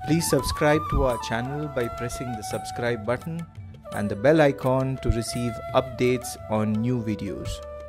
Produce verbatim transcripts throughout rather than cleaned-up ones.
Please subscribe to our channel by pressing the subscribe button and the bell icon to receive updates on new videos.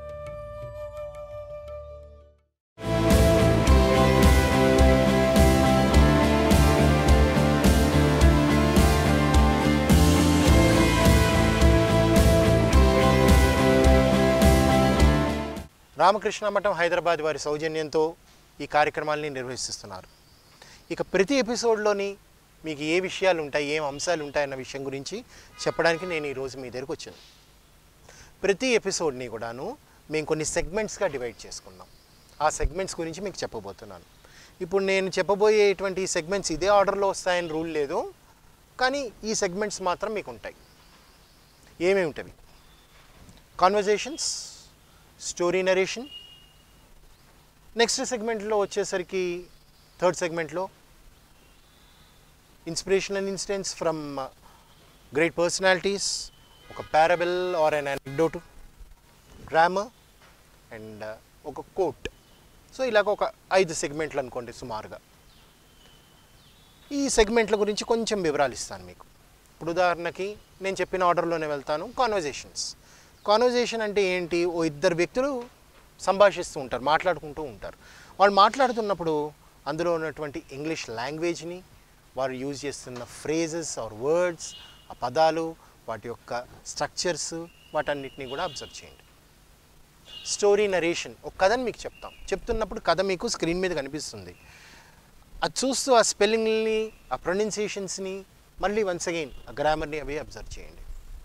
Ramakrishna మఠం హైదరాబాద్ వారి సౌజన్యంతో ఈ కార్యక్రమాలను నిర్వహిస్తున్నారు. ఇక ప్రతి ఎపిసోడ్లోని మీకు ఏ విషయాలు ఉంటాయి, ఏం అంశాలు ఉంటాయన్న విషయం గురించి చెప్పడానికి నేను ఈరోజు మీ దగ్గరికి వచ్చాను. ప్రతి ఎపిసోడ్ని కూడాను మేము కొన్ని సెగ్మెంట్స్గా డివైడ్ చేసుకున్నాం. ఆ సెగ్మెంట్స్ గురించి మీకు చెప్పబోతున్నాను. ఇప్పుడు నేను చెప్పబోయేటువంటి సెగ్మెంట్స్ ఇదే ఆర్డర్లో వస్తాయని రూల్ లేదు, కానీ ఈ సెగ్మెంట్స్ మాత్రం మీకు ఉంటాయి. ఏమేమి ఉంటాయి? Conversations, story narration. నెక్స్ట్ సెగ్మెంట్లో వచ్చేసరికి థర్డ్ సెగ్మెంట్లో inspirational incidents from great personalities, ఒక parable or an anecdote, grammar and ఒక కోట్. సో ఇలాగ ఒక ఐదు సెగ్మెంట్లు అనుకోండి సుమారుగా. ఈ సెగ్మెంట్ల గురించి కొంచెం వివరాలు ఇస్తాను మీకు. ఇప్పుడు ఉదాహరణకి నేను చెప్పిన ఆర్డర్లోనే వెళ్తాను. కాన్వర్జేషన్స్. కాన్వర్జేషన్ అంటే ఏంటి? ఓ ఇద్దరు వ్యక్తులు సంభాషిస్తూ ఉంటారు, మాట్లాడుకుంటూ ఉంటారు. వాళ్ళు మాట్లాడుతున్నప్పుడు అందులో ఉన్నటువంటి ఇంగ్లీష్ లాంగ్వేజ్ని, వారు యూజ్ చేస్తున్న ఫ్రేజెస్ ఆర్ వర్డ్స్, ఆ పదాలు, వాటి యొక్క స్ట్రక్చర్స్, వాటన్నిటిని కూడా అబ్జర్వ్ చేయండి. Story narration. ఒక కథని మీకు చెప్తాం. చెప్తున్నప్పుడు కథ మీకు స్క్రీన్ మీద కనిపిస్తుంది. అది చూస్తూ ఆ స్పెల్లింగ్ని, ఆ ప్రొనౌన్సియేషన్స్ని, మళ్ళీ వన్స్ అగైన్ ఆ గ్రామర్ని అవి అబ్జర్వ్ చేయండి.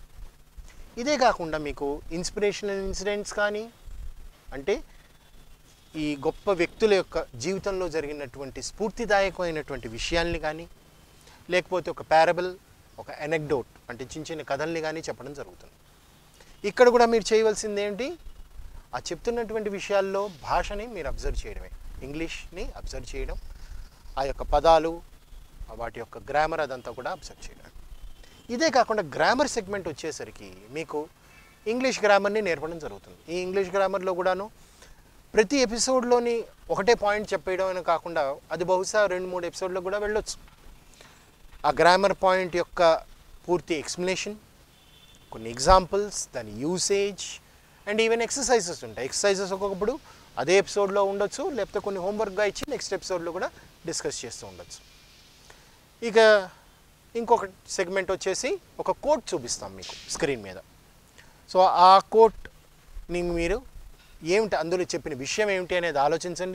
ఇదే కాకుండా మీకు ఇన్స్పిరేషనల్ ఇన్సిడెంట్స్ కానీ, అంటే ఈ గొప్ప వ్యక్తుల యొక్క జీవితంలో జరిగినటువంటి స్ఫూర్తిదాయకమైనటువంటి విషయాల్ని కానీ, లేకపోతే ఒక పారబుల్, ఒక అనెక్డోట్ అంటే చిన్న చిన్న కథల్ని కానీ చెప్పడం జరుగుతుంది. ఇక్కడ కూడా మీరు చేయవలసింది ఏంటి? ఆ చెప్తున్నటువంటి విషయాల్లో భాషని మీరు అబ్జర్వ్ చేయడమే, ఇంగ్లీష్ని అబ్జర్వ్ చేయడం, ఆ యొక్క పదాలు, వాటి యొక్క గ్రామర్ అదంతా కూడా అబ్జర్వ్ చేయడం. ఇదే కాకుండా గ్రామర్ సెగ్మెంట్ వచ్చేసరికి మీకు ఇంగ్లీష్ గ్రామర్ని నేర్పడం జరుగుతుంది. ఈ ఇంగ్లీష్ గ్రామర్లో కూడాను ప్రతి ఎపిసోడ్లోని ఒకటే పాయింట్ చెప్పేయడం అని కాకుండా అది బహుశా రెండు మూడు ఎపిసోడ్లో కూడా వెళ్ళొచ్చు. ఆ గ్రామర్ పాయింట్ యొక్క పూర్తి ఎక్స్ప్లెనేషన్, కొన్ని ఎగ్జాంపుల్స్, దాని యూసేజ్ అండ్ ఈవెన్ ఎక్సర్సైజెస్ ఉంటాయి. ఎక్సర్సైజెస్ ఒక్కొక్కప్పుడు అదే ఎపిసోడ్లో ఉండొచ్చు, లేకపోతే కొన్ని హోంవర్క్గా ఇచ్చి నెక్స్ట్ ఎపిసోడ్లో కూడా డిస్కస్ చేస్తూ ఉండొచ్చు. ఇక ఇంకొక సెగ్మెంట్ వచ్చేసి ఒక కోట్ చూపిస్తాం మీకు స్క్రీన్ మీద. సో ఆ కోట్ని మీరు ఏమిటి, అందులో చెప్పిన విషయం ఏమిటి అనేది ఆలోచించండి.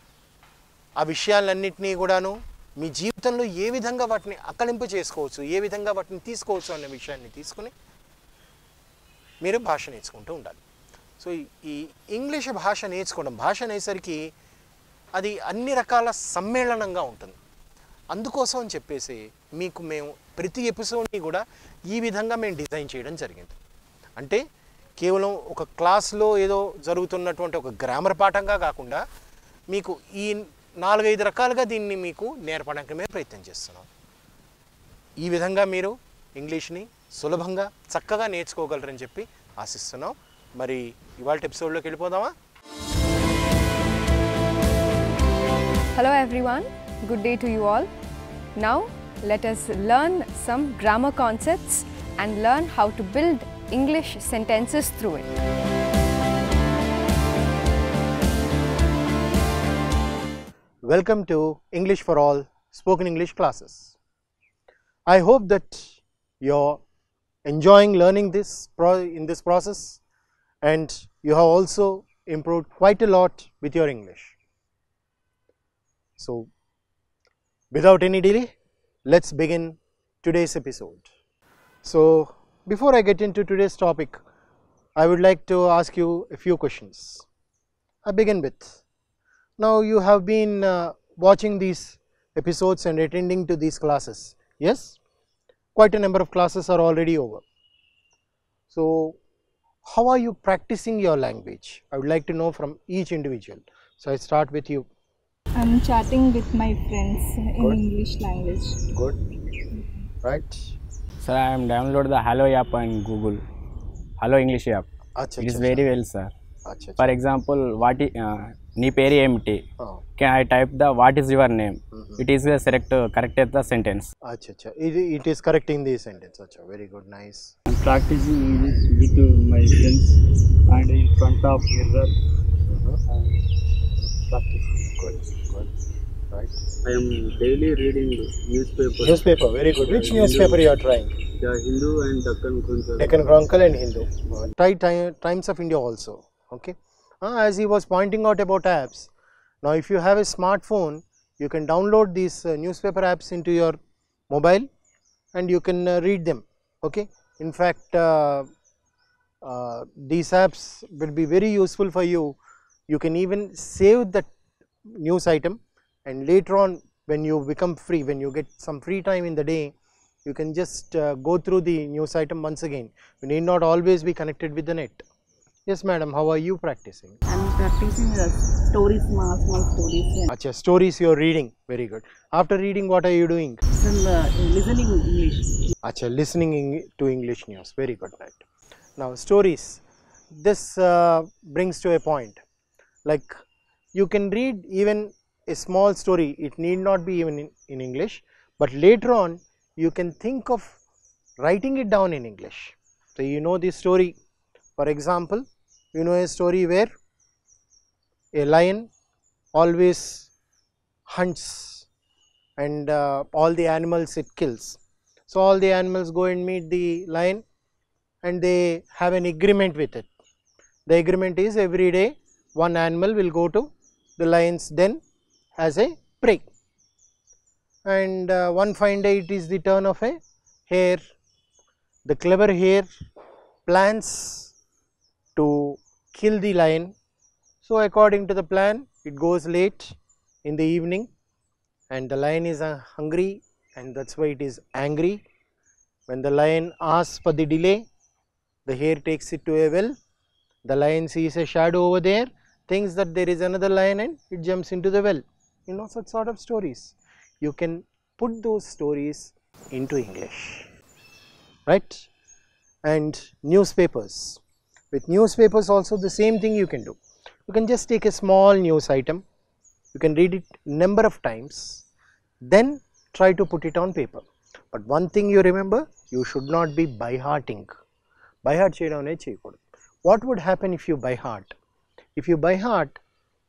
ఆ విషయాలన్నింటినీ కూడాను మీ జీవితంలో ఏ విధంగా వాటిని అకలింపు చేసుకోవచ్చు, ఏ విధంగా వాటిని తీసుకోవచ్చు అనే విషయాన్ని తీసుకుని మీరు భాష నేర్చుకుంటూ ఉండాలి. సో ఈ ఇంగ్లీష్ భాష నేర్చుకోవడం, భాష అనేసరికి అది అన్ని రకాల సమ్మేళనంగా ఉంటుంది. అందుకోసం అని చెప్పేసి మీకు మేము ప్రతి ఎపిసోడ్ని కూడా ఈ విధంగా మేము డిజైన్ చేయడం జరిగింది. అంటే కేవలం ఒక క్లాస్లో ఏదో జరుగుతున్నటువంటి ఒక గ్రామర్ పాఠంగా కాకుండా మీకు ఈ నాలుగైదు రకాలుగా దీన్ని మీకు నేర్పడానికి మేము ప్రయత్నం చేస్తున్నాం. ఈ విధంగా మీరు ఇంగ్లీష్ని సులభంగా చక్కగా నేర్చుకోగలరని చెప్పి ఆశిస్తున్నాం. మరి ఇవాళ ఎపిసోడ్లోకి వెళ్ళిపోదామా? Hello everyone, good day to you all. Now let us learn some grammar concepts and learn how to build English sentences through it. Welcome to English for All Spoken English classes. I hope that you're enjoying learning this pro in this process, and you have also improved quite a lot with your English. So without any delay, let's begin today's episode. So before I get into today's topic, I would like to ask you a few questions. I begin with, now you have been uh, watching these episodes and attending to these classes. Yes, quite a number of classes are already over. So how are you practicing your language? I would like to know from each individual. So I start with you. I'm chatting with my friends in Good. English language. Good. Right. Sir, I am download the Hello app on Google. Hello English app. Achha, It is achha, very achha. well, sir. Achha, For achha. example, what is, uh, నీ పేరు ఏమిటి? Oh. Can I type the what is your name? Mhm. It is the select uh, correct the sentence. Acha, acha. It, it is correcting the sentence. Acha, very good, nice. I'm practicing English with my friends and in front of mirror. Mhm. And practicing. Good, good. Right. I am daily reading newspaper. Newspaper, very good. Which newspaper you are trying? The Hindu and Deccan Chronicle. Deccan Chronicle and Hindu. Try Ti- Times of India also. Okay. Uh, as he was pointing out about apps, now if you have a smartphone, you can download these uh, newspaper apps into your mobile and you can uh, read them. Okay. In fact, uh, uh, these apps will be very useful for you. You can even save that news item, and later on when you become free, when you get some free time in the day, you can just uh, go through the news item once again. You need not always be connected with the net. Yes madam, how are you practicing? I'm practicing uh, stories, small, small stories. And Acha, stories you are reading, very good. After reading, what are you doing? some uh, listening English. Acha, listening eng- to English news, very good, right. Now stories, this uh, brings to a point, like you can read even a small story, it need not be even in, in English, but later on you can think of writing it down in English. So you know this story, for example, you know a story where a lion always hunts and uh, all the animals it kills. So all the animals go and meet the lion and they have an agreement with it. The agreement is every day one animal will go to the lion's den as a prey, and uh, one fine day it is the turn of a hare. The clever hare plans to kill the lion. So according to the plan, it goes late in the evening and the lion is uh, hungry, and that is why it is angry. When the lion asks for the delay, the hare takes it to a well. The lion sees a shadow over there, thinks that there is another lion, and it jumps into the well. You know, such sort of stories. You can put those stories into English, right? And newspapers. With newspapers also the same thing you can do. You can just take a small news item, you can read it number of times, then try to put it on paper. But one thing you remember, you should not be by hearting. By heart cheyadam ane cheyakoodu. What would happen if you by heart? If you by heart,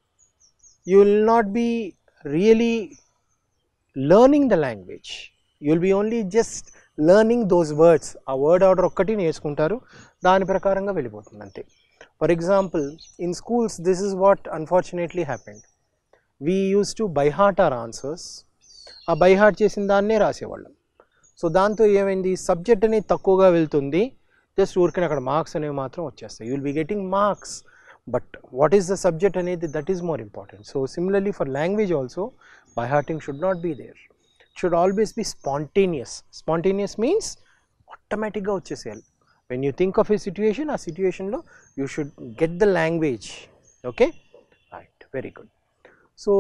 you will not be really learning the language. You will be only just learning those words. ఆ word order ఒక్కటి నేర్చుకుంటారు, దాని ప్రకారంగా వెళ్ళిపోతుంది అంతే. For example, in schools this is what unfortunately happened. We use to by heart or answers. ఆ by heart చేసిన దాన్నే రాసేవాళ్ళం. సో దాంతో ఏమైంది, సబ్జెక్ట్ అనేది తక్కువగా వెళ్తుంది, జస్ట్ ఊరికనే అక్కడ మార్క్స్ అనేవి మాత్రం వచ్చేస్తాయి. You will be getting marks, but what is the subject అనేది that is more important. So similarly for language also, by hearting should not be there. Should always be spontaneous. Spontaneous means automatic ga vacheseyali. When you think of a situation, a situation lo you should get the language. Okay, right, very good. So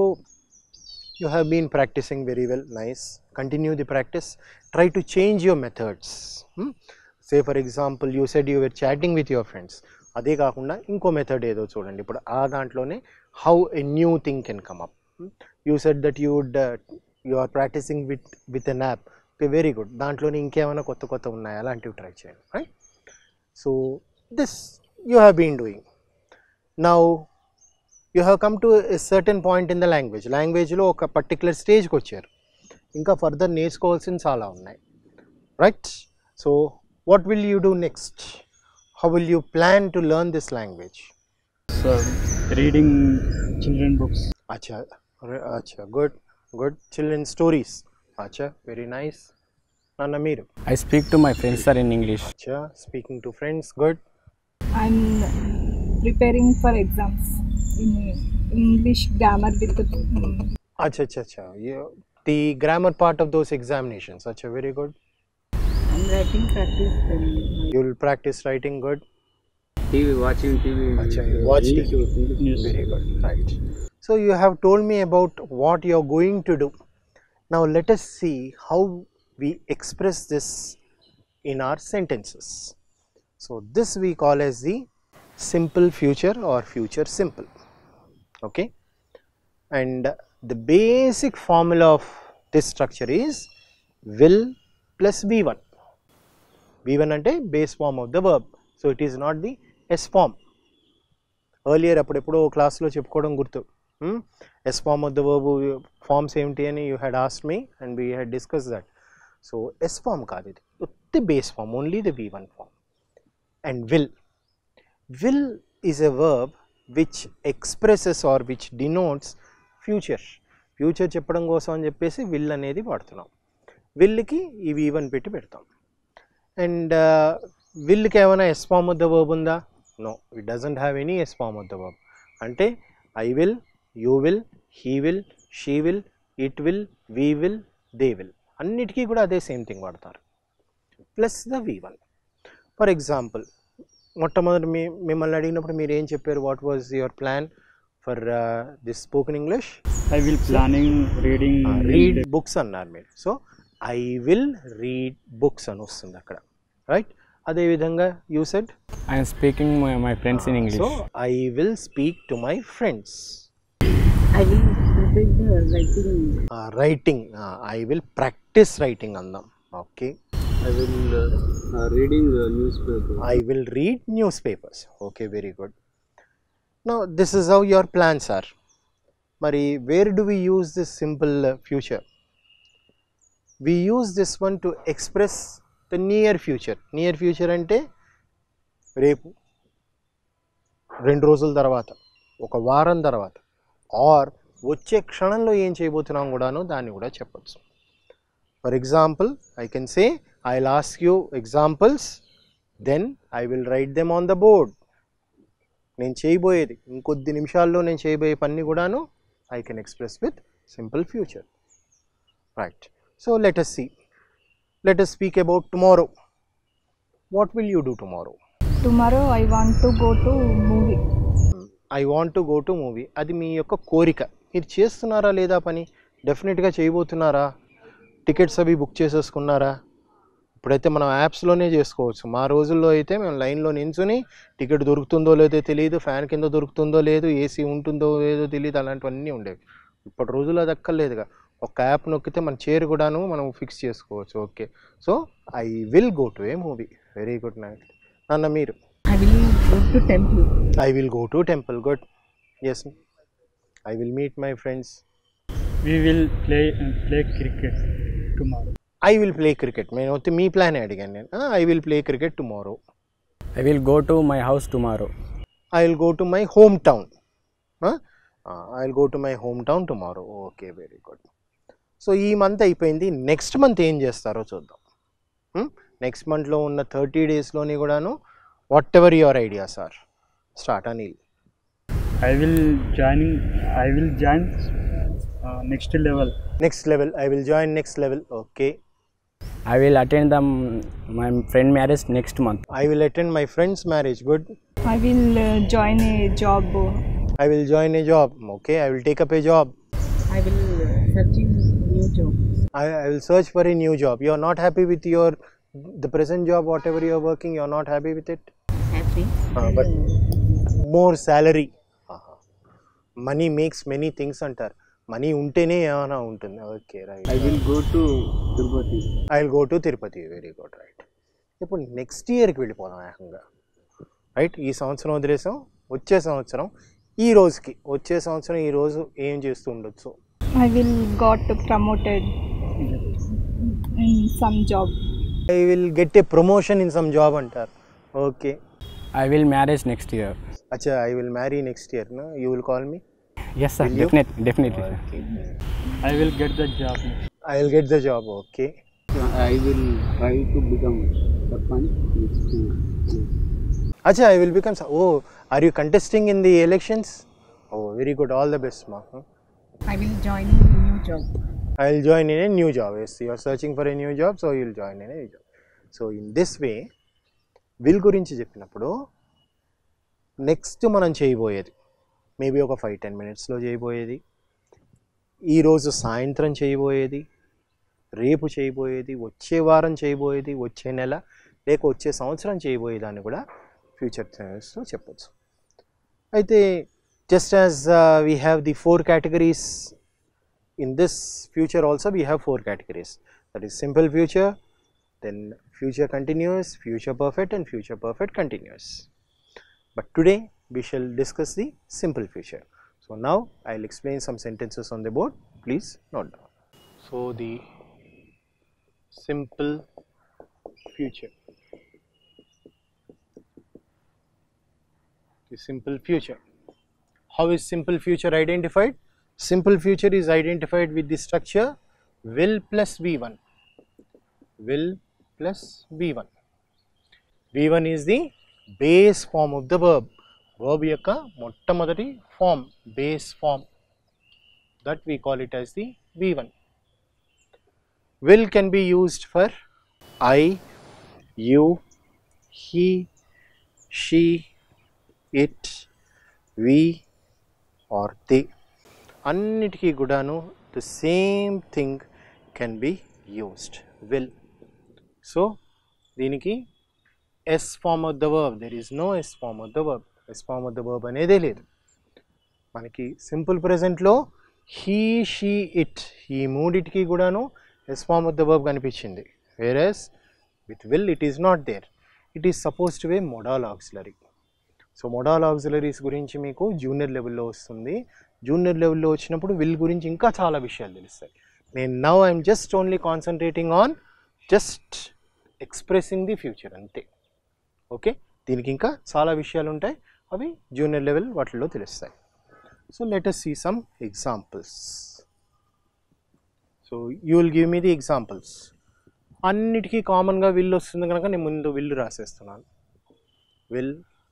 you have been practicing very well, nice. Continue the practice. Try to change your methods. hmm? Say for example, you said you were chatting with your friends, ade kaakunda inko method edo chudandi. Ippudu aa dantlone how a new thing can come up. hmm? You said that you would uh, you are practicing with with an app. Okay, very good. దాంట్లోనే ఇంకేమైనా కొత్త కొత్త ఉన్నాయా అలాంటివి try చేయండి, right. So this you have been doing. Now you have come to a certain point in the language. లాంగ్వేజ్లో ఒక particular స్టేజ్కి వచ్చారు, ఇంకా ఫర్దర్ నేర్చుకోవాల్సిన చాలా ఉన్నాయి, right. So what will you do next? How will you plan to learn this language? So, reading children books. అచ్చా అచ్చా, గుడ్ గుడ్. చిల్డ్రన్ స్టోరీస్, అచ్చా, వెరీ నైస్. నాన్న మీరు? I speak to my friends sir in English. అచ్చా, speaking to friends, good. I'm preparing for exams in English grammar with the, um, అచ్చా అచ్చా అచ్చా, the grammar part of those examinations. అచ్చా, very good. I'm writing practice. You will practice writing, good. T V, watching T V. Achha, you watch English, T V. English news. Very good, right. So you have told me about what you are going to do. Now let us see how we express this in our sentences. So this we call as the simple future or future simple. Okay. and the basic formula of this structure is will plus V one. V one ante base form of the verb, so it is not the S form. Earlier appudepudo class lo cheppukodam gurtu, hmm? S form of the verb forms emti ani you had asked me and we had discussed that. So S form kaadu idi, utti base form, only the V one form. And will, will is a verb which expresses or which denotes future. Future చెప్పడం కోసం అని చెప్పేసి will అనేది వాడుతున్నాం. will కి ఈ V one పెట్టి పెడతాం. And uh, will కి ఏమైనా S form of the verb ఉందా? No, it doesn't have any S form of the verb. అంటే I will, you will, he will, she will, it will, we will, they will, అన్నిటికీ కూడా అదే same thing వాడతారు, plus the V one. For example, మొట్టమొదటి మీ మిమ్మల్ని అడిగినప్పుడు మీరు ఏం చెప్పారు? What was your plan for this spoken English? I will planning reading read books అన్నారు మీరు. So I will read books అని వస్తుంది అక్కడ, రైట్? అదేవిధంగా you said I am speaking my, my friends in English. So I will speak to my friends. I will prepare the writing. Writing, I will practice writing అందాం. Okay, I will uh, uh, reading uh, newspaper. I will read newspapers. Okay, very good. Now this is how your plans are. Mari, where do we use this simple uh, future? We use this one to express the near future. Near future ante repu, రెండు రోజుల తర్వాత, ఒక వారం తర్వాత, are వచ్చే క్షణంలో ఏం చేయబోతున్నాం కూడాను దాన్ని కూడా చెప్పొచ్చు. For example, I can say I'll ask you examples, then I will write them on the board. నేను చేయబోయేది ఇంకొద్ది నిమిషాల్లో నేను చేయబోయే పని కూడాను I can express with simple future, right? So let us see. Let us speak about tomorrow. What will you do tomorrow? Tomorrow I want to go to movie. I want to go to movie. అది మీ యొక్క కోరిక. మీరు చేస్తున్నారా లేదా పని? డెఫినెట్గా చేయబోతున్నారా? Tickets అవి book చేసేసుకున్నారా? ఇప్పుడైతే మనం యాప్స్లోనే చేసుకోవచ్చు. మా రోజుల్లో అయితే మేము లైన్లో నించుని టికెట్ దొరుకుతుందో లేదో తెలియదు, ఫ్యాన్ కింద దొరుకుతుందో లేదో, ఏసీ ఉంటుందో లేదో తెలియదు, అలాంటివన్నీ ఉండేవి. ఇప్పటి రోజుల్లో అది అక్కర్లేదుగా, ఒక యాప్ నొక్కితే మన చైర్ కూడాను మనం ఫిక్స్ చేసుకోవచ్చు. Okay, so I will go to a movie. Very good night. నాన్న మీరు? I will go to temple. I will go to temple. Good. Yes, I will meet my friends. We will play uh, play cricket tomorrow. I will play cricket. నేను వచ్చి మీ plan అడిగాను నేను. I will play cricket tomorrow. I will go to my house tomorrow. I will go to my hometown. Huh? Uh, I will go to my hometown tomorrow. Okay, very good. So ఈ month అయిపోయింది. Next month ఏం చేస్తారో చూద్దాం. Next మంత్లో ఉన్న thirty డేస్లోని కూడాను whatever your ideas are. Start Anil. I will joining. I will join uh, next level. Next level. I will join next level. Okay. I will attend the my friend marriage next month. I will attend my friend's marriage. Good. I will uh, join a job. I will join a job. Okay, I will take up a job. I will uh, searching new job. I, I will search for a new job. You are not happy with your the present job, whatever you are working. You are not happy with it. Happy. Uh, but more salary. Uh-huh. Money makes many things అంటారు. Money ఉంటేనే ఏమైనా ఉంటుంది. Okay, right. I will go to Tirupati. I will go to Tirupati. Very good, right. ఇప్పుడు next ఇయర్కి వెళ్ళిపోదాం ఏకంగా, right? ఈ సంవత్సరం వదిలేసాం, వచ్చే సంవత్సరం ఈ రోజుకి, వచ్చే సంవత్సరం ఈ రోజు ఏం చేస్తూ ఉండొచ్చు? I will got promoted in some job. I will get a promotion in some job అంటారు. Okay. I will marriage next year. అచ్చా, I will marry next year. You will call me? Yes sir, definitely, definitely. Okay. I will get the job. I will get the job. Okay. I will try to become sarpanch next year. Acha, I will become. Oh, are you contesting in the elections? Oh, very good. All the best, ma. Huh? I will join a new job. I will join in a new job. Yes, you are searching for a new job, so you will join in a new job. So in this way, will గురించి చెప్పినప్పుడు next మనం చేయబోయేది maybe ఒక five ten మినిట్స్లో చేయబోయేది, ఈరోజు సాయంత్రం చేయబోయేది, రేపు చేయబోయేది, వచ్చే వారం చేయబోయేది, వచ్చే నెల లేక వచ్చే సంవత్సరం చేయబోయేదాన్ని కూడా ఫ్యూచర్ టెన్స్లో చెప్పచ్చు. అయితే just as uh, we have the four categories, in this future also we have four categories, that is simple future, then future continuous, future perfect and future perfect continuous. But today we shall discuss the simple future. So now I will explain some sentences on the board, please note down. So the simple future, the simple future. How is simple future identified? Simple future is identified with the structure will plus V one, will plus V one. V one is the base form of the verb, verb యొక్క మొట్టమొదటి form, base form, that we call it as the V one. Will can be used for I, you, he, she, it, we or they. అన్నిటికీ కూడాను the same thing can be used, will. So దీనికి S form of the verb, there is no S form of the verb, S form of the verb అనేదే లేదు. మనకి simple ప్రెజెంట్లో he, she, it ఈ మూడిటికి కూడాను S form of the verb కనిపించింది, whereas with will it is not there, it is supposed to be modal auxiliary. So modal auxiliaries గురించి మీకు జూనియర్ లెవెల్లో వస్తుంది, జూనియర్ లెవెల్లో వచ్చినప్పుడు will గురించి ఇంకా చాలా విషయాలు తెలుస్తాయి. నేను now I'm just only concentrating on just expressing the future అంతే. ఓకే, దీనికి ఇంకా చాలా విషయాలు ఉంటాయి, అవి జూనియర్ లెవెల్ వాటిల్లో తెలుస్తాయి. So let us see some examples. So you will give me the examples. అన్నిటికీ కామన్గా will వస్తుంది కనుక నేను ముందు will రాసేస్తున్నాను. will,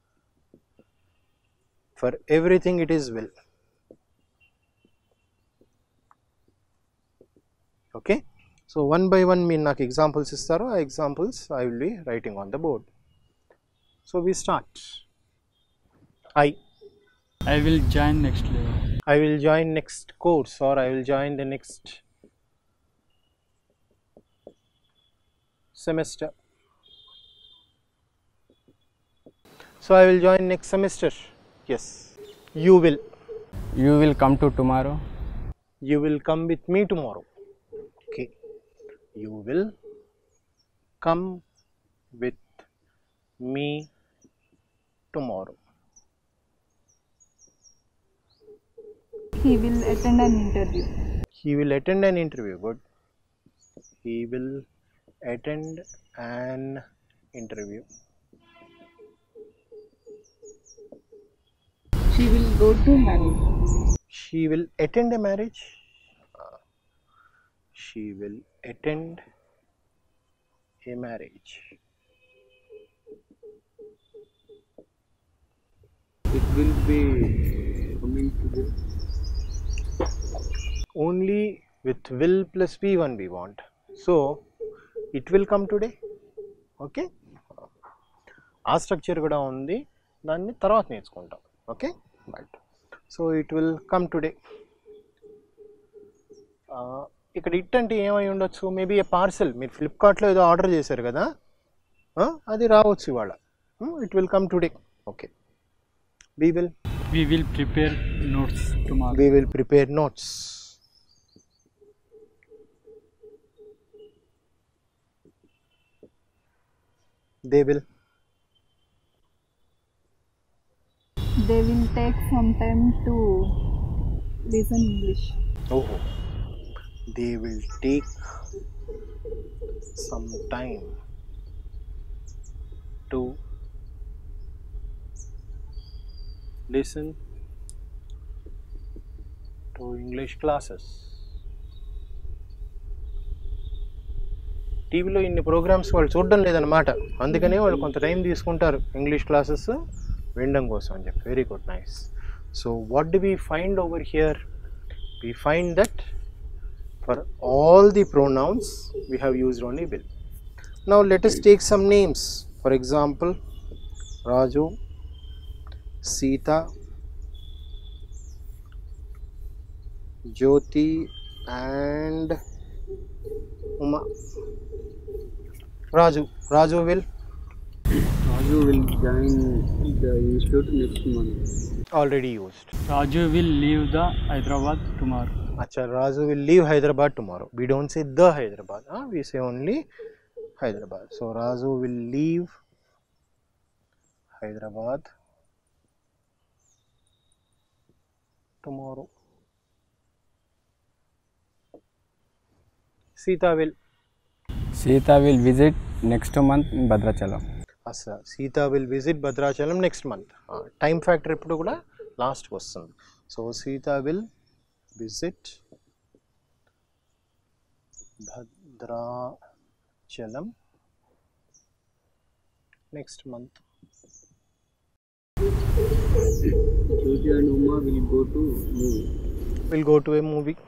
for everything it is will. Okay, so one by one మీరు నాకు ఎగ్జాంపుల్స్ ఇస్తారు, ఆ examples I will be writing on the board. So we start. I I will join next level. I will join next course or I will join the next semester. So I will join next semester. Yes. You will. You will come to tomorrow. You will come with me tomorrow. Okay. You will come with me tomorrow. He will attend an interview. He will attend an interview. Good. He will attend an interview. She will go to marriage. She will attend a marriage. Uh, she will attend a marriage. It will be coming today. Only with will plus V one we want. So it will come today. Okay. ఆ structure కూడా ఉంది, దాన్ని తర్వాత నేర్చుకుంటాం. Okay, right. So it will come today. ఇక్కడ it అంటే ఏమై ఉండొచ్చు, మేబీ ఏ పార్సెల్, మీరు ఫ్లిప్కార్ట్లో ఏదో ఆర్డర్ చేశారు కదా, అది రావచ్చు ఇవాళ. It will come today. Okay. We will We will prepare notes tomorrow. we will prepare notes. They will They will take some time to listen English. oh they will take some time to listen to English classes. టీవీలో ఇన్ని programmes వాళ్ళు చూడడం లేదన్నమాట, అందుకనే వాళ్ళు కొంత time తీసుకుంటారు English classes వినడం కోసం అని చెప్పి. Very good, nice. So what do we find over here? We find that for all the pronouns we have used only will. Now let us take some names. For example, Raju, Sita, Jyoti and Uma. Raju. Raju will Raju will join the institute next month. Already used. Raju will leave the Hyderabad tomorrow. Acha, Raju will leave Hyderabad tomorrow. We don't say the Hyderabad. Huh? We say only Hyderabad. So Raju will leave Hyderabad tomorrow. Sita will. Sita will visit next month in Bhadrachalam. Asa, Sita will visit Bhadrachalam next month. Uh, time factor ippudu kuda last question. So Sita will visit Bhadrachalam next month. Jyoti and Uma will go to movie. Will go to a movie.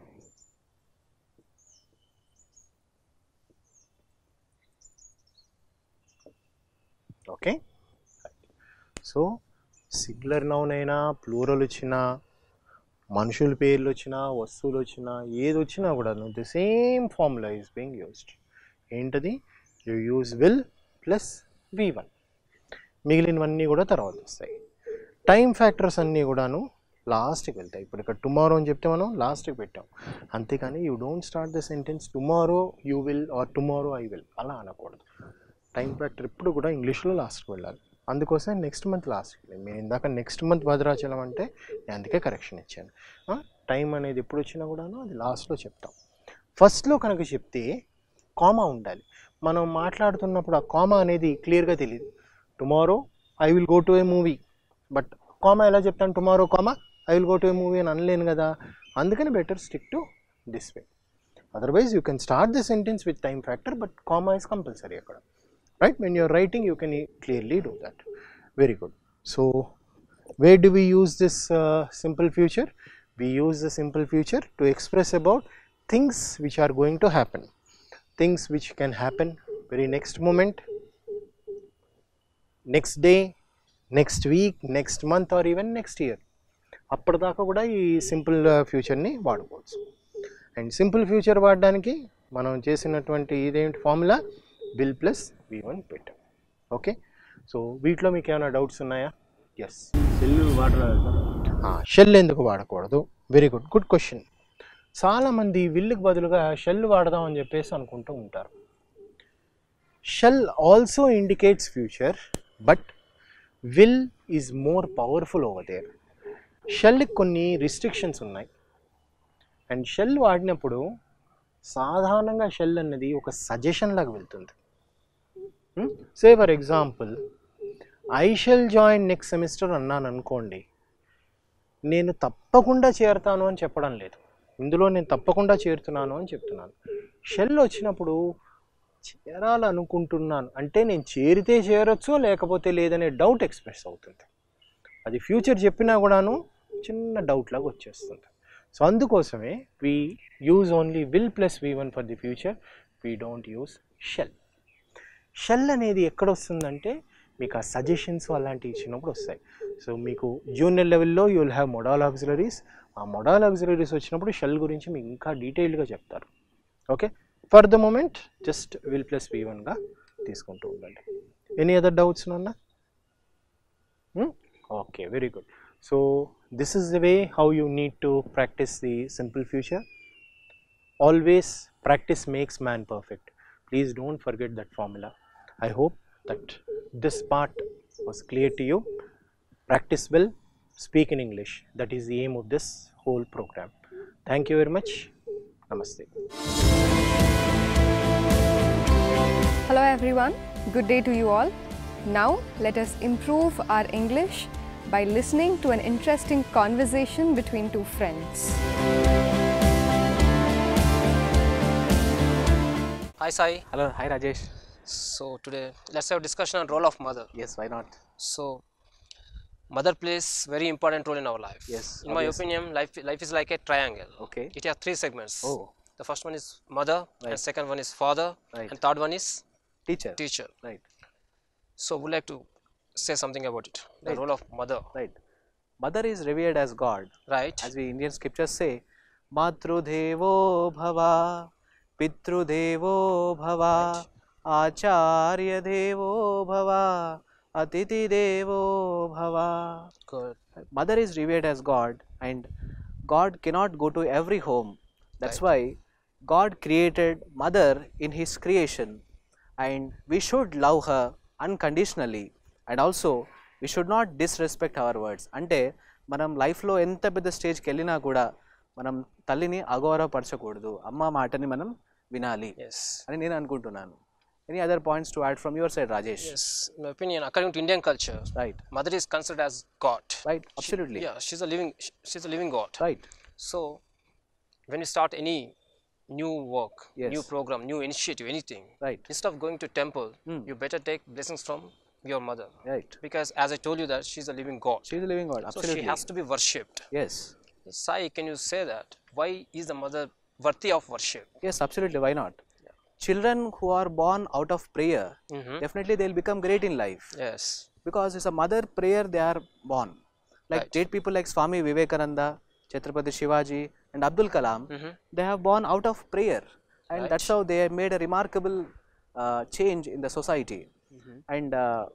Okay. So singular noun అయినా plural వచ్చినా మనుషుల పేర్లు వచ్చినా వస్తువులు వచ్చినా ఏది వచ్చినా కూడా the same formula is being used. ఏంటది? You use will plus V one. మిగిలినవన్నీ కూడా తర్వాత వస్తాయి. టైం ఫ్యాక్టర్స్ అన్నీ కూడాను లాస్ట్కి వెళ్తాయి. ఇప్పుడు ఇక్కడ టుమారో అని చెప్తే మనం లాస్ట్కి పెట్టాం, అంతేకాని you don't start the sentence tomorrow you will or tomorrow I will అలా అనకూడదు. టైం ఫ్యాక్టర్ ఎప్పుడు కూడా ఇంగ్లీష్లో లాస్ట్కి వెళ్ళాలి. అందుకోసం నెక్స్ట్ మంత్ లాస్ట్కి వెళ్ళింది. నేను ఇందాక నెక్స్ట్ మంత్ భద్రాచలం అంటే నేను అందుకే కరెక్షన్ ఇచ్చాను. టైం అనేది ఎప్పుడు వచ్చినా కూడాను అది లాస్ట్లో చెప్తాం. ఫస్ట్లో కనుక చెప్తే కామా ఉండాలి. మనం మాట్లాడుతున్నప్పుడు ఆ కామా అనేది క్లియర్గా తెలియదు. Tomorrow I will go to a movie, but comma ఎలా చెప్తాను? Tomorrow comma I will go to a movie అని అనలేను కదా. అందుకని better stick to this way. Otherwise you can start the sentence with time factor, but comma is compulsory అక్కడ. Right, when you are writing you can clearly do that. Very good. So where do we use this uh, simple future? We use the simple future to express about things which are going to happen, things which can happen very next moment, next day, next week, next month or even next year. అప్పటిదాకా కూడా ఈ simple ఫ్యూచర్ని వాడుకోవచ్చు. And simple future వాడడానికి మనం చేసినటువంటి ఇదేంటి formula will plus V one పెట్టాం. Okay, so వీటిలో మీకు ఏమైనా డౌట్స్ ఉన్నాయా? Yes, shell వాడరాదు. షెల్ ఎందుకు వాడకూడదు? Very good, good question. చాలామంది విల్లుకి బదులుగా షెల్ వాడదాం అని చెప్పేసి అనుకుంటూ ఉంటారు. Shall also indicates future, but will is more powerful over there. షెల్కి కొన్ని రిస్ట్రిక్షన్స్ ఉన్నాయి. అండ్ షెల్ వాడినప్పుడు సాధారణంగా షెల్ అన్నది ఒక సజెషన్ లాగా వెళ్తుంది. Say for example I shall join next semester అన్నాను అనుకోండి, నేను తప్పకుండా చేరుతాను అని చెప్పడం లేదు. ఇందులో నేను తప్పకుండా చేరుతున్నాను అని చెప్తున్నాను. షెల్ వచ్చినప్పుడు చేరాలనుకుంటున్నాను అంటే నేను చేరితే చేరొచ్చు లేకపోతే లేదనే డౌట్ ఎక్స్ప్రెస్ అవుతుంది. అది ఫ్యూచర్ చెప్పినా కూడాను చిన్న డౌట్ లాగా వచ్చేస్తుంది. సో అందుకోసమే we use only will plus V one for the future, we don't use shall. Shall అనేది ఎక్కడ వస్తుందంటే మీకు ఆ సజెషన్స్ అలాంటివి ఇచ్చినప్పుడు వస్తాయి. సో మీకు జూనియర్ లెవెల్లో you will have modal auxiliaries. ఆ మోడల్ ఆక్సిలరీస్ వచ్చినప్పుడు షెల్ గురించి మీకు ఇంకా డీటెయిల్డ్గా చెప్తారు. Okay, for the moment just will plus V వన్గా తీసుకుంటూ ఉండండి. ఎనీ అదర్ డౌట్స్ ఉన్నా? Okay, very good. So this is the way how you need to practice the simple future. Always practice makes man perfect. Please don't forget that formula. I hope that this part was clear to you. Practice well, speak in English. That is the aim of this whole program. Thank you very much. Namaste. Hello everyone, good day to you all. Now let us improve our English by listening to an interesting conversation between two friends. Hi Sai. Hello, hi Rajesh. So today let's have a discussion on role of mother. Yes, why not? So mother plays very important role in our life. Yes. In my opinion, life life is like a triangle. Okay. It has three segments. Oh. The first one is mother, Right. and second one is father, Right. and third one is Teacher. teacher. Right. So would like to say something about it. The Right. role of mother. Right. Mother is revered as God. Right. As we Indian scriptures say, Matrudevo bhava, Pitrudevo bhava, Acharya devo bhava, Atiti devo bhava. Good. Mother is revered as God, and God cannot go to every home. That's Right. why God created mother in His creation, and we should love her unconditionally, and also we should not disrespect our words. అంటే మనం లైఫ్లో ఎంత పెద్ద స్టేజ్కి వెళ్ళినా కూడా మనం తల్లిని అగౌరవపరచకూడదు, అమ్మ మాటని మనం వినాలి Yes. అని నేను అనుకుంటున్నాను. Any other points to add from your side, Rajesh? Yes. In my opinion, according to Indian culture, Right. mother is considered as God. Right. Absolutely. She, yeah, she's a living. sh- She's a living God. Right. So, when you start any new work, Yes. new program, new initiative, anything, Right. instead of going to temple, Hmm. you better take blessings from your mother. Right. Because as I told you that she's a living God. She is a living God. So Absolutely. she has to be worshipped. Yes. Sai, can you say that? Why is the mother worthy of worship? Yes, absolutely. Why not? Children who are born out of prayer, Mhm. definitely they will become great in life. Yes. Because it's a mother prayer they are born. Like Right. great people like Swami Vivekananda, Chhatrapati Shivaji and Abdul Kalam, Mhm. they have born out of prayer, and Right. that's how they have made a remarkable uh, change in the society. Mhm. And uh,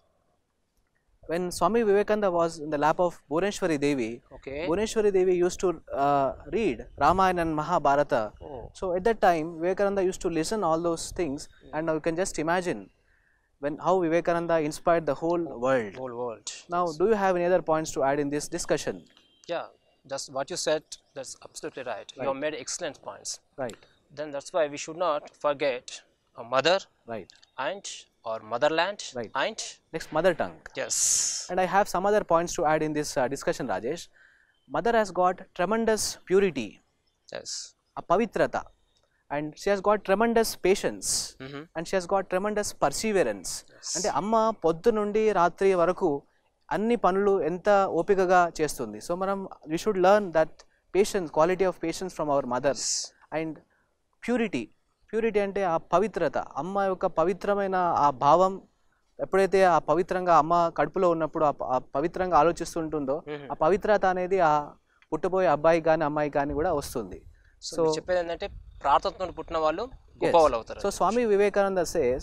when Swami Vivekananda was in the lap of Bhuvaneshwari Devi, Okay. Bhuvaneshwari Devi used to uh, read Ramayana and Mahabharata. Oh. So at that time, Vivekananda used to listen all those things, and now you can just imagine when how Vivekananda inspired the whole world. Whole world. Now, do you have any other points to add in this discussion? Yeah, just what you said, that's absolutely right. You have Right. made excellent points. Right, Then that's why we should not forget a mother right, and or motherland Right. and next mother tongue. yes. And I have some other points to add in this uh, discussion, Rajesh. Mother has got tremendous purity, Yes. a pavitrata, and she has got tremendous patience, Mhm. and she has got tremendous perseverance. అంటే అమ్మ పొద్దు నుండి రాత్రి వరకు అన్ని పనులు ఎంత ఓపికగా చేస్తుంది. సో మనం we should learn that patience, quality of patience from our mother. And purity, purity అంటే ఆ పవిత్రత, అమ్మ యొక్క పవిత్రమైన ఆ భావం ఎప్పుడైతే ఆ పవిత్రంగా అమ్మ కడుపులో ఉన్నప్పుడు ఆ ప- ఆ పవిత్రంగా ఆలోచిస్తుంటుందో ఆ పవిత్రత అనేది ఆ పుట్టబోయే అబ్బాయి కానీ అమ్మాయి కానీ కూడా వస్తుంది. సో మీరు చెప్పేది ఏంటంటే ప్రార్థనతో పుట్టిన వాళ్ళు గొప్ప వాళ్ళు అవుతారు. So Swami Vivekananda says,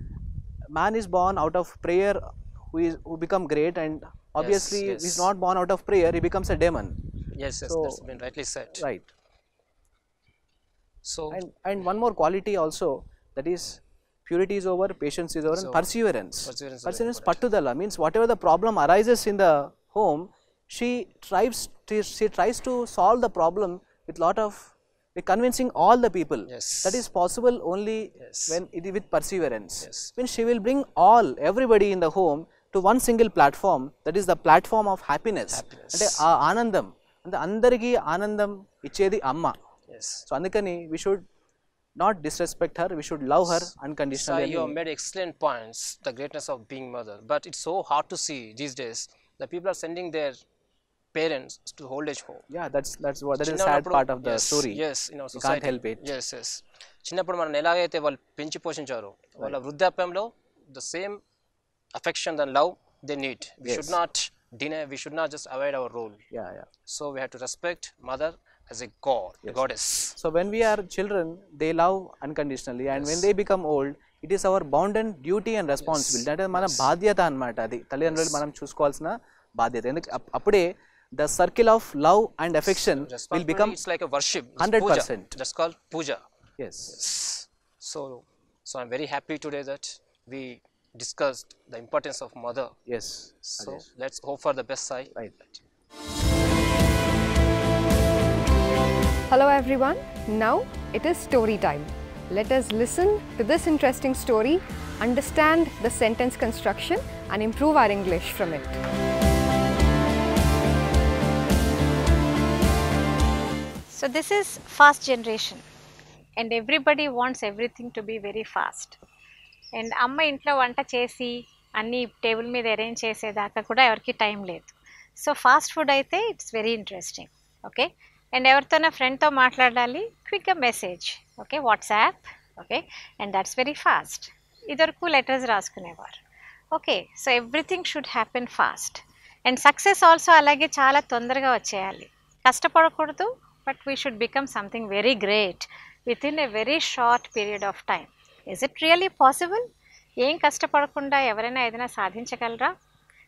man is born out of prayer who is who become great, and obviously yes. he's not born out of prayer, he becomes a demon. Yes, yes, So- that's been rightly said. Right. So And and one more quality also, that is purity is over, patience is over, and So, perseverance. perseverance is Perseverance important. pattudala means whatever the problem arises in the home, she tries to, she tries to solve the problem with lot of with convincing all the people. Yes. That is possible only Yes. when it is with perseverance. Yes. When she will bring all everybody in the home to one single platform, that is the platform of happiness. Happiness. అంటే ఆ ఆనందం అంటే అందరికీ ఆనందం ఇచ్చేది అమ్మ. yes. So అందుకని we should not disrespect her, we should love her Sai, unconditionally. you have made excellent points, the greatness of being mother. But it's so hard to see these days that people are sending their parents to old age home. Yeah, that's that's what that is a చిన్నప్పుడు- sad part of the yes, story. yes, in our You can't society. help it. Yes, yes. చిన్నప్పుడు మనం ఎలాగైతే వాళ్ళు పెంచి పోషించారో వాళ్ళ వృద్ధాప్యంలో the same affection and love they need. We Yes. should not deny, we should not just avoid our role. Yeah, yeah. So we have to respect mother as a god, a goddess. So when we are children, they love unconditionally, and when they become old, it is our bounden duty and responsibility. అంటే మన బాధ్యత అన్నమాట, అది తల్లిదండ్రులు మనం చూసుకోవాల్సిన బాధ్యత. ఎందుకు అప్- అప్పుడే the circle of love and affection will Responsibility, become it's like a worship. It's one hundred puja. percent. That's called puja. yes. So, so I'm very happy today that we discussed the importance of mother. Yes. So Rajesh. let's hope for the best side. Right. Hello everyone, now it is story time. Let us listen to this interesting story, understand the sentence construction and improve our English from it. So this is fast generation and everybody wants everything to be very fast. And అమ్మ ఇంట్లో వంట చేసి అన్ని table మీద arrange చేసేదాకా కూడా ఎవరికి time లేదు. సో ఫాస్ట్ ఫుడ్ అయితే it's very interesting. Okay, and ఎవరితోనా ఫ్రెండ్తో మాట్లాడాలి, క్విక్గా message, okay, WhatsApp, okay, and that's very fast. ఇదివరకు లెటర్స్ రాసుకునేవారు. Okay, so everything should happen fast. And success also అలాగే చాలా తొందరగా వచ్చేయాలి. కష్టపడకూడదు, but we should become something very great with in a very short period of time. Is it really possible? ఏం కష్టపడకుండా ఎవరైనా ఏదైనా సాధించగలరా?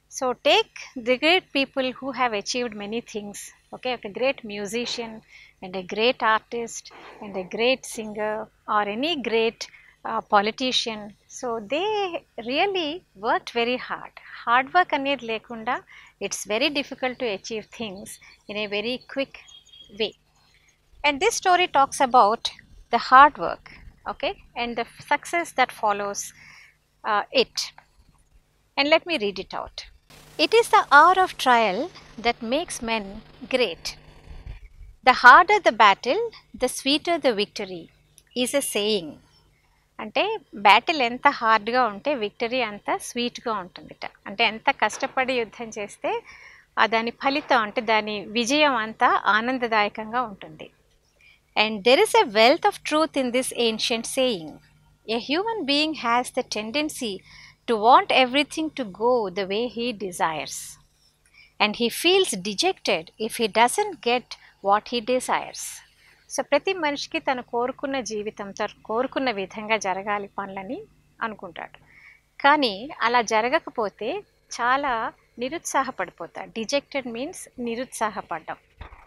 So take the great people who have achieved many things, okay, a great musician and a great artist and a great singer or any great uh, politician. So they really worked very hard. Hard work అనేది లేకుండా it's very difficult to achieve things in a very quick way. And this story talks about the hard work, okay, and the success that follows uh, it. And let me read it out. It is the hour of trial that makes men great. The harder the battle, the sweeter the victory, is a saying. అంటే battle ఎంత హార్డ్గా ఉంటే victory అంత స్వీట్గా ఉంటుందిట. అంటే ఎంత కష్టపడి యుద్ధం చేస్తే దాని ఫలితం అంటే దాని విజయం అంతా ఆనందదాయకంగా ఉంటుంది. And there is a wealth of truth in this ancient saying. A human being has the tendency to want everything to go the way he desires. And he feels dejected if he doesn't get what he desires. So ప్రతి మనిషికి తను కోరుకున్న జీవితం తను కోరుకున్న విధంగా జరగాలి పనులని అనుకుంటాడు. కానీ అలా జరగకపోతే చాలా నిరుత్సాహపడిపోతాడు. డిజెక్టెడ్ మీన్స్ నిరుత్సాహపడ్డం.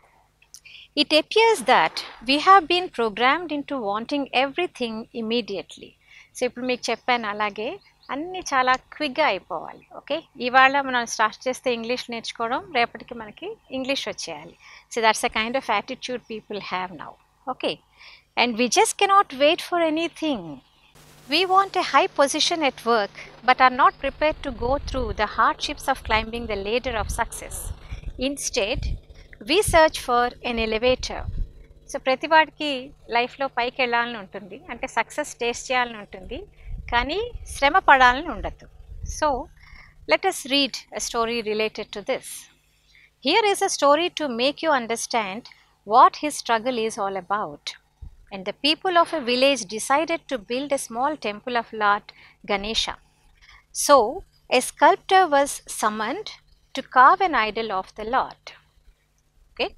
It appears that we have been programmed into wanting everything immediately. So ఇప్పుడు మీకు చెప్పాను అలాగే అన్నీ చాలా క్విక్గా అయిపోవాలి. ఓకే, ఇవాళ మనం స్టార్ట్ చేస్తే ఇంగ్లీష్ నేర్చుకోవడం, రేపటికి మనకి ఇంగ్లీష్ వచ్చేయాలి. So that's a kind of attitude people have now. Okay, and we just cannot wait for anything. We want a high position at work but are not prepared to go through the hardships of climbing the ladder of success. Instead, we search for an elevator. So ప్రతి వాడికి లైఫ్లో పైకి వెళ్ళాలని ఉంటుంది, అంటే success taste చేయాలని ఉంటుంది, కానీ శ్రమ పడాలని ఉండదు. So let us read a story related to this. Here is a story to make you understand what his struggle is all about. And the people of a village decided to build a small temple of Lord Ganesha. So a sculptor was summoned to carve an idol of the Lord. Okay,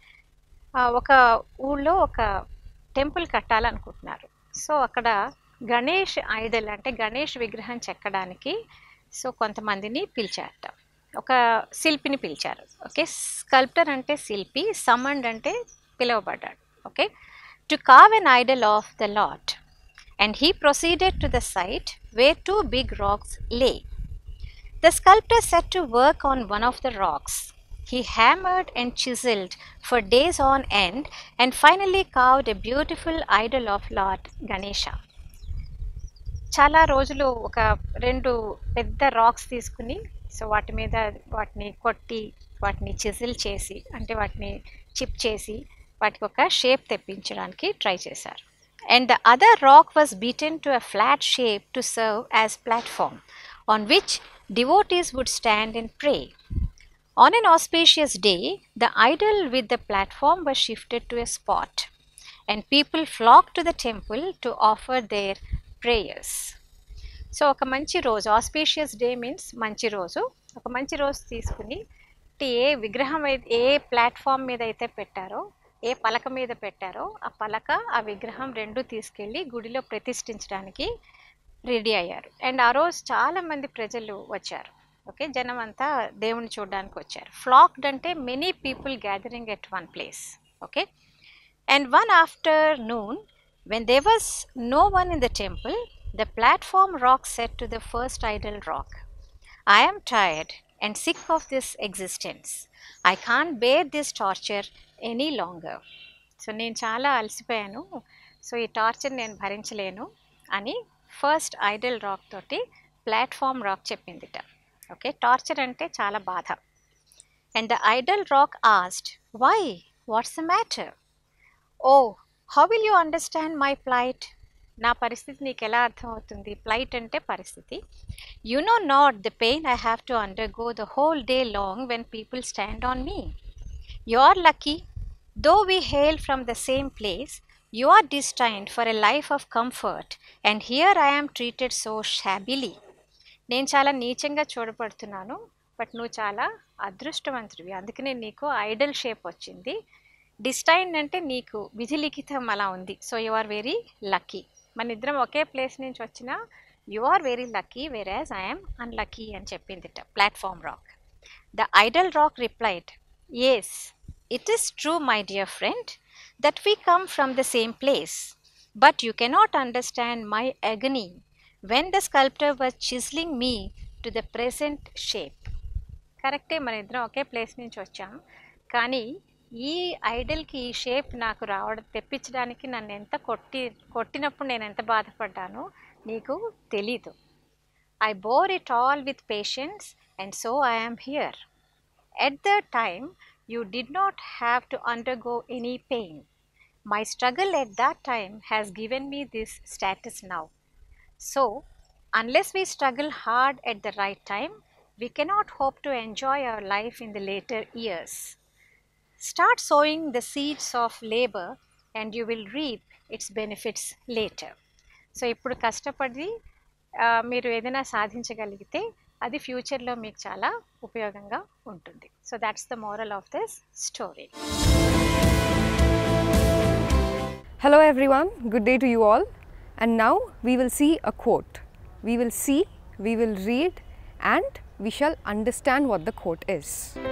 ఒక ఊళ్ళో ఒక temple కట్టాలనుకుంటున్నారు. So అక్కడ Ganesh Idol అంటే గణేష్ విగ్రహం చెక్కడానికి so కొంతమందిని పిలిచారట, ఒక శిల్పిని పిలిచారు. Okay, sculptor అంటే శిల్పి, సమండ్ అంటే పిలువబడ్డాడు. Okay, to carve an idol of the Lord, and he proceeded to the site where two big rocks lay. The sculptor set to work on one of the rocks. He hammered and chiseled for days on end and finally carved a beautiful idol of Lord Ganesha. చాలా రోజులు ఒక రెండు పెద్ద racks తీసుకుని so వాటి మీద వాటిని కొట్టి వాటిని చిజిల్ చేసి అంటే వాటిని చిప్ చేసి వాటికి ఒక షేప్ తెప్పించడానికి ట్రై చేశారు. And the other rock was beaten to a flat shape to serve as platform on which devotees would stand and pray. On an auspicious day, the idol with the platform was shifted to a spot, and people flocked to the temple to offer their prayers. So ఒక మంచి రోజు, auspicious day means మంచి రోజు, ఒక మంచి రోజు తీసుకుని ఏ విగ్రహం ఏ ప్లాట్ఫామ్ మీద అయితే పెట్టారో, ఏ పలక మీద పెట్టారో ఆ పలక ఆ విగ్రహం రెండు తీసుకెళ్ళి గుడిలో ప్రతిష్ఠించడానికి రెడీ అయ్యారు. అండ్ ఆ రోజు చాలామంది ప్రజలు వచ్చారు. ఓకే, జనం అంతా దేవుని చూడడానికి వచ్చారు. ఫ్లాక్డ్ అంటే many people gathering at one place. Okay, and one afternoon when there was no one in the temple, the platform rock said to the first idol rock, I am tired and sick of this existence. I can't bear this torture any longer. So నేను చాలా అలసిపోయాను, so ఈ torture నేను భరించలేను అని first idol rock తోటి platform rock చెప్పిందిట. Okay, torture అంటే చాలా బాధ. And the idol rock asked, why, what's the matter? Oh, how will you understand my plight? నా పరిస్థితి నీకు ఎలా అర్థమవుతుంది? ప్లైట్ అంటే పరిస్థితి. You know not the pain I have to undergo the whole day long when people stand on me. You are lucky, though we hail from the same place, you are destined for a life of comfort and here I am treated so shabbily. నేను చాలా నీచంగా చూడబడుతున్నాను, but నువ్వు చాలా అదృష్టవంతుడివి, అందుకనే నీకు Idol shape వచ్చింది. Destined అంటే నీకు విధి లిఖితం అలా ఉంది. So you are very lucky. మన ఇద్దరం ఒకే ప్లేస్ నుంచి వచ్చినా You are very lucky, whereas I am unlucky అని చెప్పిందిట platform rock. The idle rock replied, yes, it is true, my dear friend, that we come from the same place, but you cannot understand my agony when the sculptor was chiseling me to the present shape. కరెక్టే, మన ఇద్దరం ఒకే place నుంచి వచ్చాం, కానీ ఈ ఐడల్కి ఈ shape నాకు రావడం తెప్పించడానికి నన్ను ఎంత కొట్టి కొట్టినప్పుడు నేను ఎంత బాధపడ్డానో నీకు తెలీదు. I bore it all with patience, and so I am here. At the time, you did not have to undergo any pain. My struggle at that time has given me this status now. So, unless we struggle hard at the right time, we cannot hope to enjoy our life in the later years. Start sowing the seeds of labor, and you will reap its benefits later. So, ఇప్పుడు కష్టపడి మీరు ఏదైనా సాధించగలిగితే అది ఫ్యూచర్లో మీకు చాలా ఉపయోగంగా ఉంటుంది. So that's the moral of this story. Hello everyone, good day to you all, and now we will see a quote. We will see, we will read, and we shall understand what the quote is.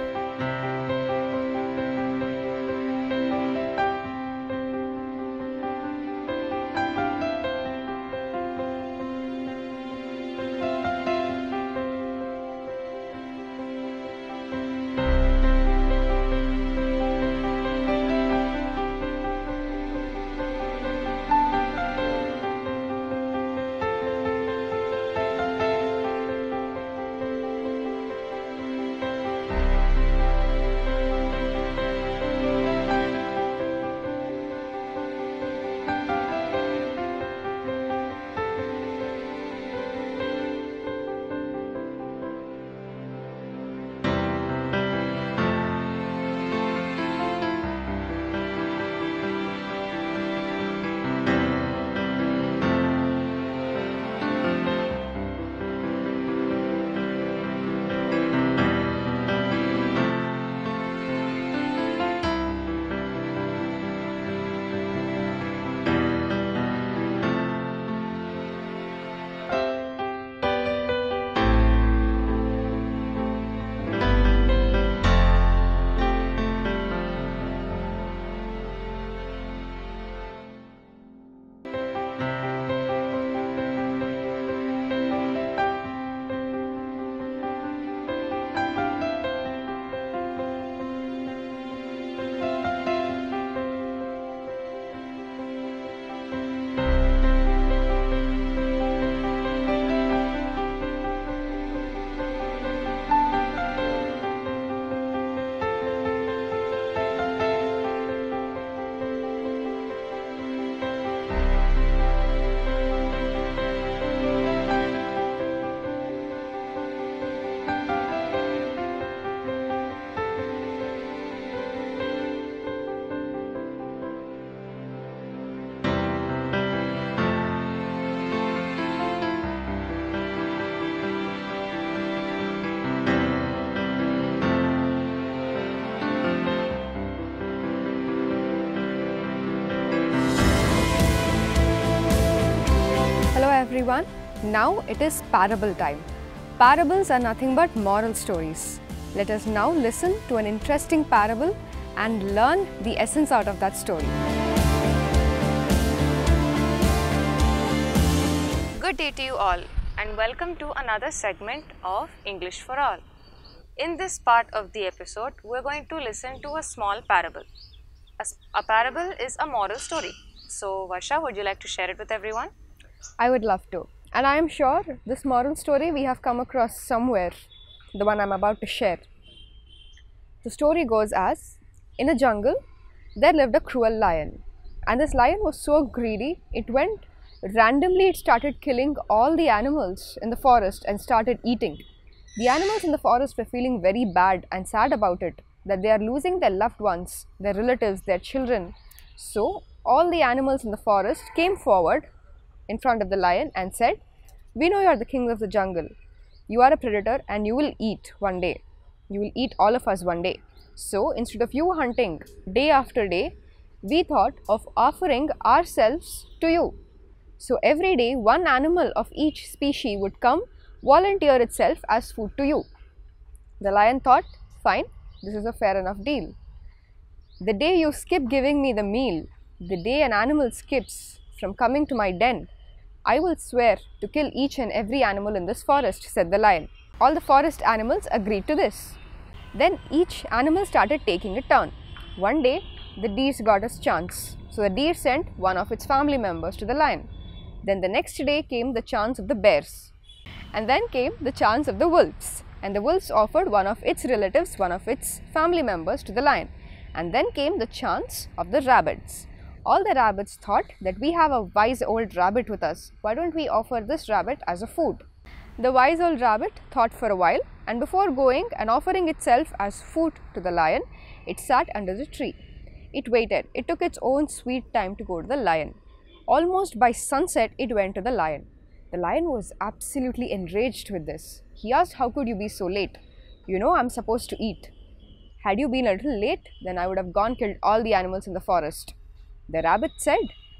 Everyone, now it is parable time. Parables are nothing but moral stories. Let us now listen to an interesting parable and learn the essence out of that story. Good day to you all, and welcome to another segment of English for All. In this part of the episode, we're going to listen to a small parable. A, a parable is a moral story. So, Varsha, would you like to share it with everyone? I would love to, and I am sure this moral story we have come across somewhere, the one I am about to share. The story goes as, in a jungle there lived a cruel lion, and this lion was so greedy it went randomly, it started killing all the animals in the forest and started eating. The animals in the forest were feeling very bad and sad about it, that they are losing their loved ones, their relatives, their children. So all the animals in the forest came forward in front of the lion and said, "We know you are the king of the jungle. You are a predator and you will eat one day. You will eat all of us one day. So instead of you hunting day after day, we thought of offering ourselves to you. So every day one animal of each species would come, volunteer itself as food to you. The lion thought, fine, this is a fair enough deal. The day you skip giving me the meal, the day an animal skips from coming to my den, I will swear to kill each and every animal in this forest, said the lion. All the forest animals agreed to this. Then each animal started taking a turn. One day, the deer got a chance. So the deer sent one of its family members to the lion. Then the next day came the chance of the bears. And then came the chance of the wolves. And the wolves offered one of its relatives, one of its family members to the lion. And then came the chance of the rabbits. All the rabbits thought that we have a wise old rabbit with us. Why don't we offer this rabbit as a food? The wise old rabbit thought for a while, and before going and offering itself as food to the lion, it sat under the tree. It waited. It took its own sweet time to go to the lion. Almost by sunset, it went to the lion. The lion was absolutely enraged with this. He asked, how could you be so late? You know I'm supposed to eat. Had you been a little late, then I would have gone killed all the animals in the forest. The rabbit said,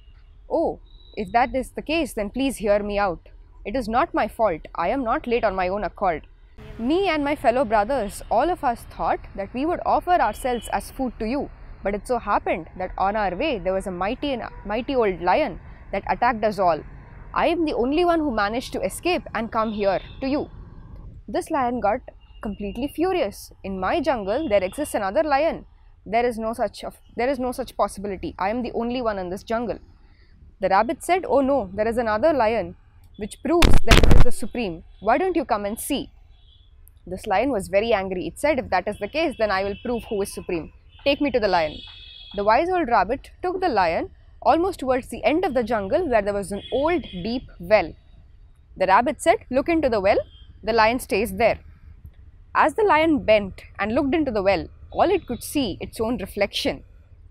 oh, if that is the case, then please hear me out. It is not my fault. I am not late on my own accord. Me and my fellow brothers, all of us thought that we would offer ourselves as food to you. But it so happened that on our way, there was a mighty, mighty old lion that attacked us all. I am the only one who managed to escape and come here to you. This lion got completely furious. In my jungle, there exists another lion. There is no such of, there is no such possibility. I am the only one in this jungle. The rabbit said, oh no, there is another lion which proves that it is the supreme. Why don't you come and see? This lion was very angry. It said, if that is the case, then I will prove who is supreme. Take me to the lion. The wise old rabbit took the lion almost towards the end of the jungle where there was an old deep well. The rabbit said, look into the well. The lion stays there. As the lion bent and looked into the well, all it could see its own reflection.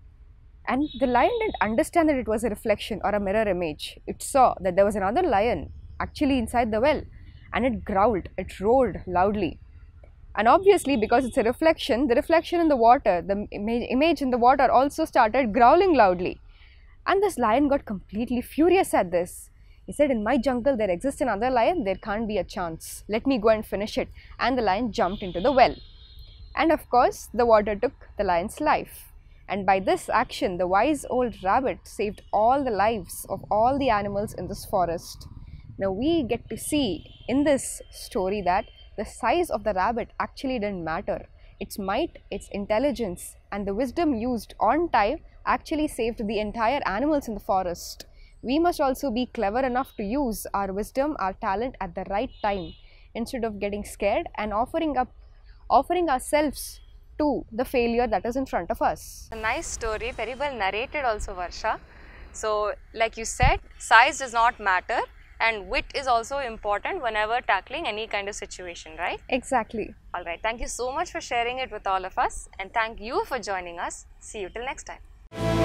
And the lion didn't understand that it was a reflection or a mirror image. It saw that there was another lion actually inside the well, and it growled, it roared loudly. And obviously, because it's a reflection, the reflection in the water, the ima- image in the water also started growling loudly. And this lion got completely furious at this. He said, in my jungle there exists another lion, there can't be a chance. Let me go and finish it. And the lion jumped into the well. And of course, the water took the lion's life. And by this action, the wise old rabbit saved all the lives of all the animals in this forest. Now we get to see in this story that the size of the rabbit actually didn't matter. Its might, its intelligence, and the wisdom used on time actually saved the entire animals in the forest. We must also be clever enough to use our wisdom, our talent at the right time, instead of getting scared and offering up offering ourselves to the failure that is in front of us. A nice story, very well narrated also, Varsha. So, like you said, size does not matter and wit is also important whenever tackling any kind of situation, right? Exactly. Alright, thank you so much for sharing it with all of us and thank you for joining us. See you till next time.